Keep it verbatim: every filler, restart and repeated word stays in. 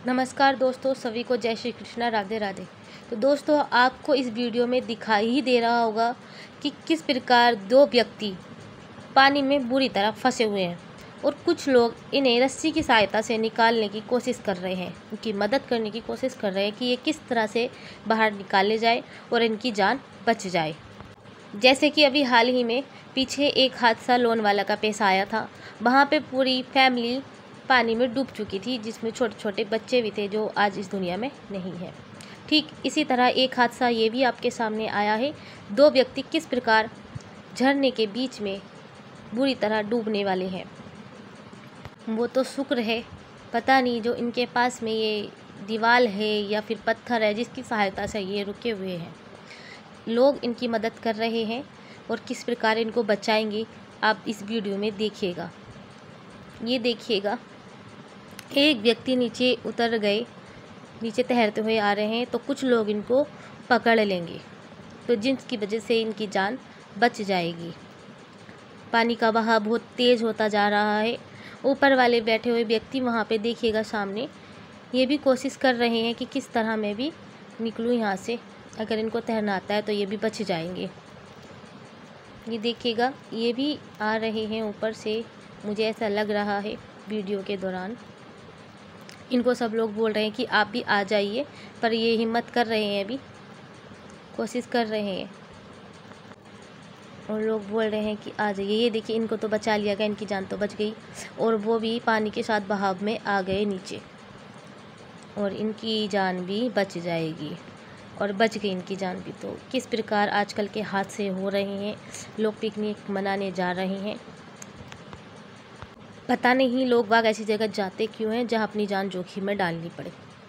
नमस्कार दोस्तों, सभी को जय श्री कृष्णा, राधे राधे। तो दोस्तों, आपको इस वीडियो में दिखाई ही दे रहा होगा कि किस प्रकार दो व्यक्ति पानी में बुरी तरह फंसे हुए हैं और कुछ लोग इन्हें रस्सी की सहायता से निकालने की कोशिश कर रहे हैं, उनकी मदद करने की कोशिश कर रहे हैं कि ये किस तरह से बाहर निकाले जाए और इनकी जान बच जाए। जैसे कि अभी हाल ही में पीछे एक हादसा लोन वाला का पेश आया था। वहाँ पे पूरी फैमिली पानी में डूब चुकी थी, जिसमें छोटे छोटे बच्चे भी थे जो आज इस दुनिया में नहीं है। ठीक इसी तरह एक हादसा ये भी आपके सामने आया है। दो व्यक्ति किस प्रकार झरने के बीच में बुरी तरह डूबने वाले हैं। वो तो शुक्र है, पता नहीं जो इनके पास में ये दीवार है या फिर पत्थर है जिसकी सहायता से ये रुके हुए हैं। लोग इनकी मदद कर रहे हैं और किस प्रकार इनको बचाएंगे आप इस वीडियो में देखिएगा। ये देखिएगा, एक व्यक्ति नीचे उतर गए, नीचे तैरते हुए आ रहे हैं, तो कुछ लोग इनको पकड़ लेंगे, तो जिसकी वजह से इनकी जान बच जाएगी। पानी का बहाव बहुत तेज़ होता जा रहा है। ऊपर वाले बैठे हुए व्यक्ति वहाँ पे देखिएगा सामने, ये भी कोशिश कर रहे हैं कि किस तरह मैं भी निकलूँ यहाँ से। अगर इनको तैरना आता है तो ये भी बच जाएंगे। ये देखिएगा, ये भी आ रहे हैं ऊपर से, मुझे ऐसा लग रहा है वीडियो के दौरान। इनको सब लोग बोल रहे हैं कि आप भी आ जाइए, पर ये हिम्मत कर रहे हैं, अभी कोशिश कर रहे हैं और लोग बोल रहे हैं कि आ जाइए। ये देखिए, इनको तो बचा लिया गया, इनकी जान तो बच गई और वो भी पानी के साथ बहाव में आ गए नीचे और इनकी जान भी बच जाएगी और बच गई इनकी जान भी। तो किस प्रकार आजकल के हादसे हो रहे हैं, लोग पिकनिक मनाने जा रहे हैं। पता नहीं लोग बाग ऐसी जगह जाते क्यों हैं जहां अपनी जान जोखिम में डालनी पड़े।